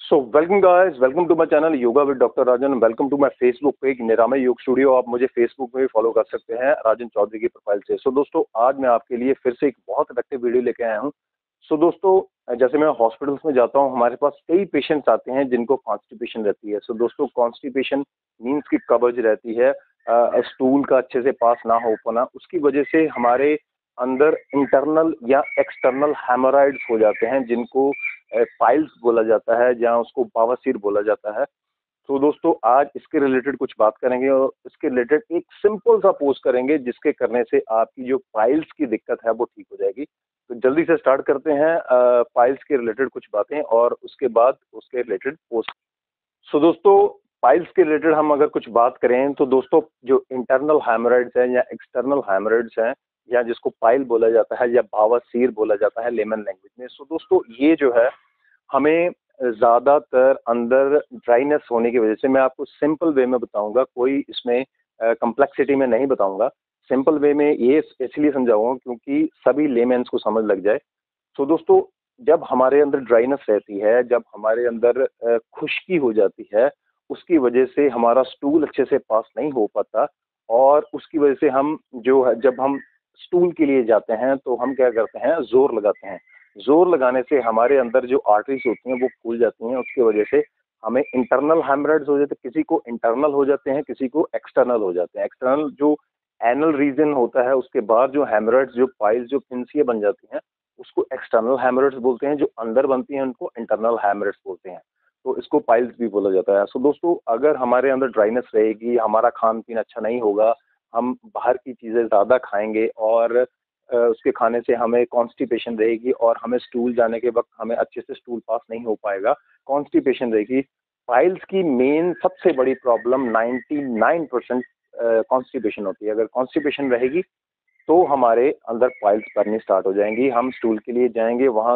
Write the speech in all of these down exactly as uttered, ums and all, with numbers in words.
So welcome guys, welcome to my channel yoga with doctor Rajan. Welcome to my Facebook page Niramay Yog studio. आप मुझे Facebook में भी follow कर सकते हैं राजन चौधरी की प्रोफाइल से। सो so, दोस्तों आज मैं आपके लिए फिर से एक बहुत इफेक्टिव वीडियो लेके आया हूं। सो so, दोस्तों जैसे मैं हॉस्पिटल्स में जाता हूं, हमारे पास कई पेशेंट्स आते हैं जिनको कॉन्स्टिपेशन रहती है। सो so, दोस्तों कॉन्स्टिपेशन मीन्स की कब्ज रहती है, स्टूल का अच्छे से पास ना हो पाना, उसकी वजह से हमारे अंदर इंटरनल या एक्सटर्नल हेमोराइड्स हो जाते हैं जिनको पाइल्स बोला जाता है, जहाँ उसको बवासीर बोला जाता है। तो दोस्तों आज इसके रिलेटेड कुछ बात करेंगे और इसके रिलेटेड एक सिंपल सा पोज करेंगे जिसके करने से आपकी जो पाइल्स की दिक्कत है वो ठीक हो जाएगी। तो जल्दी से स्टार्ट करते हैं पाइल्स के रिलेटेड कुछ बातें और उसके बाद उसके रिलेटेड पोज। सो दोस्तों पाइल्स के रिलेटेड हम अगर कुछ बात करें तो दोस्तों जो इंटरनल हेमोराइड्स हैं या एक्सटर्नल हेमोराइड्स हैं या जिसको पाइल बोला जाता है या बवासीर बोला जाता है लेमन लैंग्वेज में, सो दोस्तों ये जो है हमें ज़्यादातर अंदर ड्राइनेस होने की वजह से, मैं आपको सिंपल वे में बताऊंगा, कोई इसमें कम्प्लेक्सिटी में नहीं बताऊंगा, सिंपल वे में ये इसलिए समझाऊंगा क्योंकि सभी लेमेंस को समझ लग जाए। तो दोस्तों जब हमारे अंदर ड्राइनेस रहती है, जब हमारे अंदर खुश्की हो जाती है, उसकी वजह से हमारा स्टूल अच्छे से पास नहीं हो पाता और उसकी वजह से हम जो है जब हम स्टूल के लिए जाते हैं तो हम क्या करते हैं, जोर लगाते हैं। जोर लगाने से हमारे अंदर जो आर्टरीज होती हैं वो फूल जाती हैं, उसकी वजह से हमें इंटरनल हेमरेड्स हो जाते हैं। किसी को इंटरनल हो जाते हैं, किसी को एक्सटर्नल हो जाते हैं। एक्सटर्नल जो एनल रीजन होता है उसके बाद जो हेमरेड्स, जो पाइल्स, जो फिंसियाँ बन जाती हैं उसको एक्सटर्नल हेमरेड्स बोलते हैं। जो अंदर बनती हैं उनको इंटरनल हेमरेड्स बोलते हैं। तो इसको पाइल्स भी बोला जाता है। सो दोस्तों अगर हमारे अंदर ड्राइनेस रहेगी, हमारा खान पीन अच्छा नहीं होगा, हम बाहर की चीज़ें ज़्यादा खाएंगे और उसके खाने से हमें कॉन्स्टिपेशन रहेगी और हमें स्टूल जाने के वक्त हमें अच्छे से स्टूल पास नहीं हो पाएगा, कॉन्स्टिपेशन रहेगी। पाइल्स की मेन सबसे बड़ी प्रॉब्लम निन्यानवे परसेंट कॉन्स्टिपेशन होती है। अगर कॉन्स्टिपेशन रहेगी तो हमारे अंदर पाइल्स बननी स्टार्ट हो जाएंगी। हम स्टूल के लिए जाएंगे, वहाँ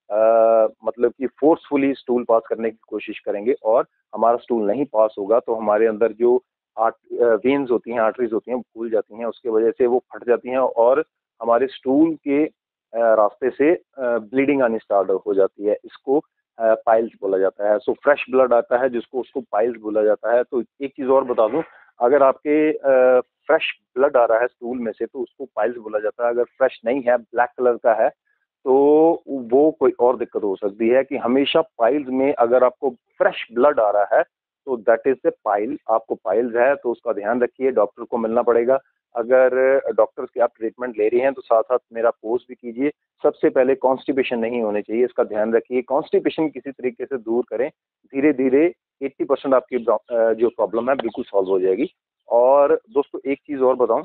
मतलब कि फोर्सफुली स्टूल पास करने की कोशिश करेंगे और हमारा स्टूल नहीं पास होगा तो हमारे अंदर जो आर्ट वेन्स होती हैं, आर्टरीज होती हैं, वो फूल जाती हैं, उसकी वजह से वो फट जाती हैं और हमारे स्टूल के रास्ते से ब्लीडिंग आनी स्टार्ट हो जाती है। इसको पाइल्स बोला जाता है। सो फ्रेश ब्लड आता है जिसको उसको पाइल्स बोला जाता है। तो एक चीज़ और बता दूं, अगर आपके फ्रेश ब्लड आ रहा है स्टूल में से तो उसको पाइल्स बोला जाता है। अगर फ्रेश नहीं है, ब्लैक कलर का है, तो वो कोई और दिक्कत हो सकती है। कि हमेशा पाइल्स में अगर आपको फ्रेश ब्लड आ रहा है तो दैट इज द पाइल, आपको पाइल्स है, तो उसका ध्यान रखिए, डॉक्टर को मिलना पड़ेगा। अगर डॉक्टर की आप ट्रीटमेंट ले रही हैं तो साथ साथ मेरा कोर्स भी कीजिए। सबसे पहले कॉन्स्टिपेशन नहीं होने चाहिए, इसका ध्यान रखिए। कॉन्स्टिपेशन किसी तरीके से दूर करें, धीरे धीरे अस्सी परसेंट आपकी जो प्रॉब्लम है बिल्कुल सॉल्व हो जाएगी। और दोस्तों एक चीज़ और बताऊं,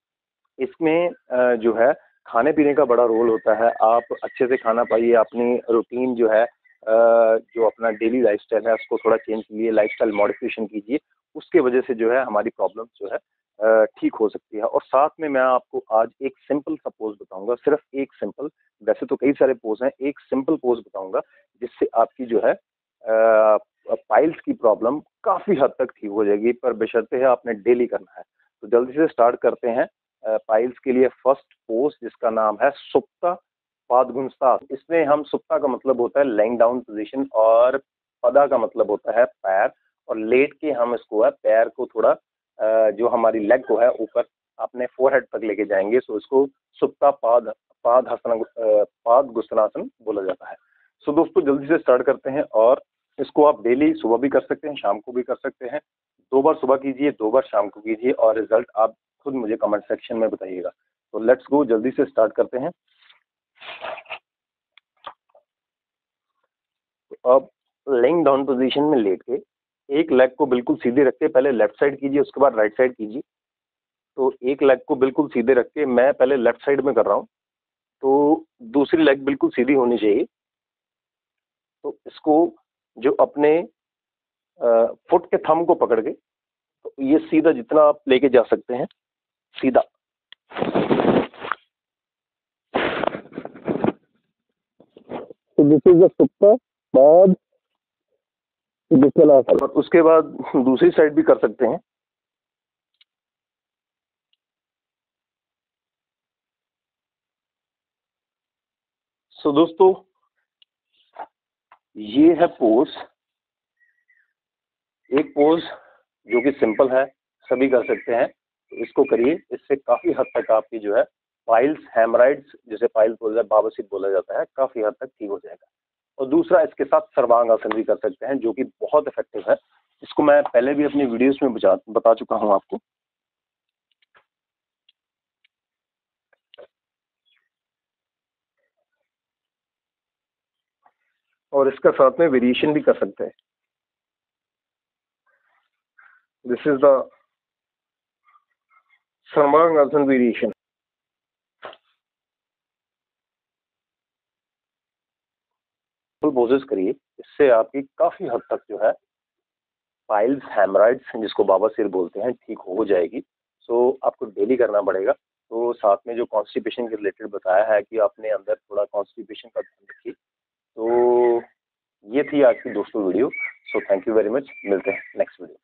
इसमें जो है खाने पीने का बड़ा रोल होता है। आप अच्छे से खाना पाइए, अपनी रूटीन जो है, जो अपना डेली लाइफस्टाइल है उसको थोड़ा चेंज कीजिए, लाइफस्टाइल मॉडिफिकेशन कीजिए, उसके वजह से जो है हमारी प्रॉब्लम जो है ठीक हो सकती है। और साथ में मैं आपको आज एक सिंपल सा पोज बताऊंगा, सिर्फ एक सिंपल, वैसे तो कई सारे पोज हैं, एक सिंपल पोज बताऊंगा जिससे आपकी जो है पाइल्स की प्रॉब्लम काफ़ी हद तक ठीक हो जाएगी, पर बशर्ते है आपने डेली करना है। तो जल्दी से स्टार्ट करते हैं पाइल्स के लिए फर्स्ट पोज, जिसका नाम है सुप्ता पादगुंस्ता। इसमें हम, सुप्ता का मतलब होता है लेइंग डाउन पोजीशन और पदा का मतलब होता है पैर, और लेट के हम इसको है पैर को थोड़ा जो हमारी लेग को है ऊपर अपने फोरहेड तक लेके जाएंगे। सो इसको सुप्ता पाद पाद हसन पाद गुस्तानासन बोला जाता है। सो दोस्तों जल्दी से स्टार्ट करते हैं और इसको आप डेली सुबह भी कर सकते हैं, शाम को भी कर सकते हैं। दो बार सुबह कीजिए, दो बार शाम को कीजिए और रिजल्ट आप खुद मुझे कमेंट सेक्शन में बताइएगा। तो लेट्स गो, जल्दी से स्टार्ट करते हैं। तो अब लेइंग डाउन पोजीशन में लेट के एक लेग को बिल्कुल सीधे रख के पहले लेफ्ट साइड कीजिए, उसके बाद राइट साइड कीजिए। तो एक लेग को बिल्कुल सीधे रख के मैं पहले लेफ्ट साइड में कर रहा हूँ, तो दूसरी लेग बिल्कुल सीधी होनी चाहिए। तो इसको जो अपने फुट के थंब को पकड़ के, तो ये सीधा जितना आप लेके जा सकते हैं सीधा। तो दिस इज द सुप्ता पाद गुस्तानासन। और उसके बाद दूसरी साइड भी कर सकते हैं। सो दोस्तों ये है पोज एक पोज जो कि सिंपल है, सभी कर सकते हैं, तो इसको करिए। इससे काफ़ी हद तक आपकी जो है पाइल्स, हेमराइड्स, जिसे पाइल्स बोला जाता है, बवासीर बोला जाता है, काफ़ी हद तक ठीक हो जाएगा। और दूसरा, इसके साथ सर्वांग आसन भी कर सकते हैं, जो कि बहुत इफेक्टिव है। इसको मैं पहले भी अपनी वीडियोस में बता बता चुका हूं आपको। और इसका साथ में वेरिएशन भी कर सकते हैं। दिस इज द सर्वांग आसन वेरिएशन। फुल पोजेस करिए, इससे आपकी काफ़ी हद तक जो है पाइल्स, हेमराइड्स, जिसको बवासीर बोलते हैं, ठीक हो जाएगी। सो आपको डेली करना पड़ेगा। तो साथ में जो कॉन्स्टिपेशन के रिलेटेड बताया है कि अपने अंदर थोड़ा कॉन्स्टिपेशन का ध्यान रखिए। तो ये थी आज की दोस्तों video. So thank you very much. मिलते हैं नेक्स्ट वीडियो।